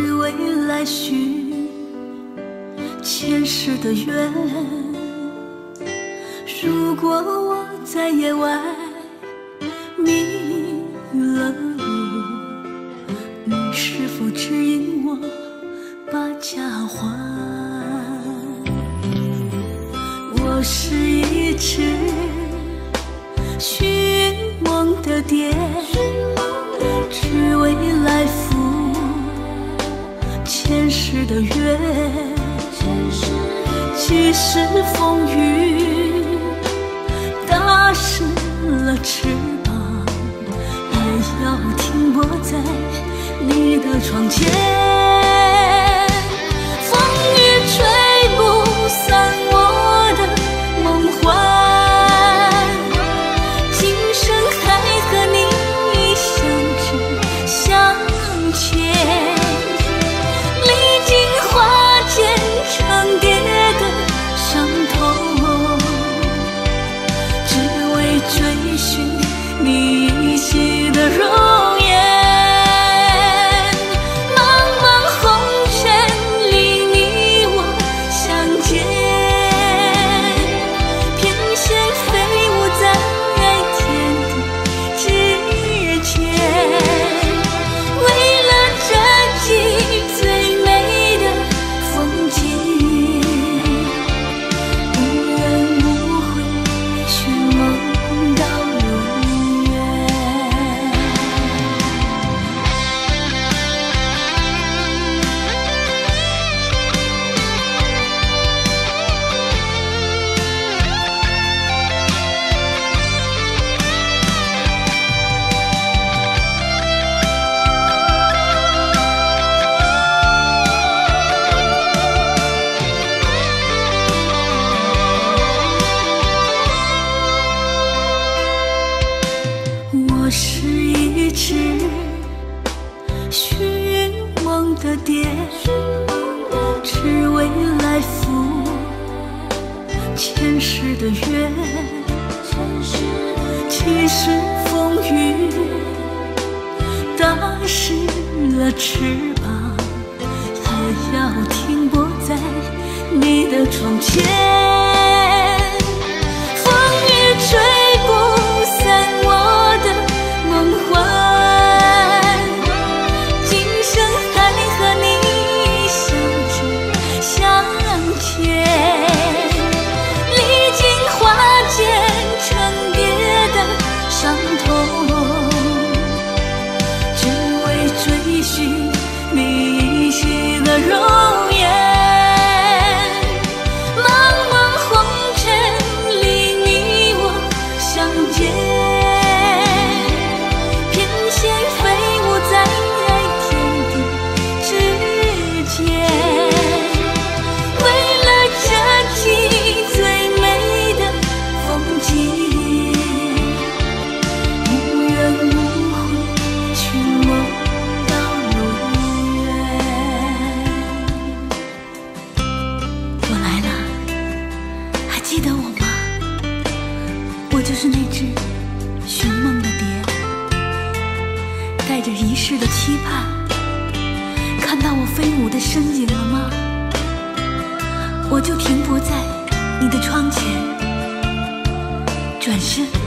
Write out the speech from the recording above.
只为来续前世的缘。如果我在夜外迷了路，你是否指引我把家还？我是一只寻梦的蝶，只为来赴前世的约。即使风雨打湿了翅膀，也要停泊在你的窗前。风雨吹不散我的梦幻，今生还和你相知相牵。历经花间成蝶的伤痛，只为追寻你依稀的容颜。茫茫红尘里你我相见，翩跹飞舞在天地之间。为了这季最美的风景，无怨无悔寻梦到永远。我是一只寻梦的蝶，只为来赴前世的约。即使风雨打湿了翅膀，也要停泊在你的窗前。风雨吹不散我的梦幻，今生还和你相知相牵。历经花间成蝶的伤痛，只为追寻你依稀的容颜。茫茫红尘里你我相见，翩跹飞舞在天地之间。为了这季最美的风景，无怨无悔寻梦到永远。我来了，还记得我吗？我就是那只寻梦的蝶，带着一世的期盼。看到我飞舞的身影了吗？我就停泊在你的窗前，转身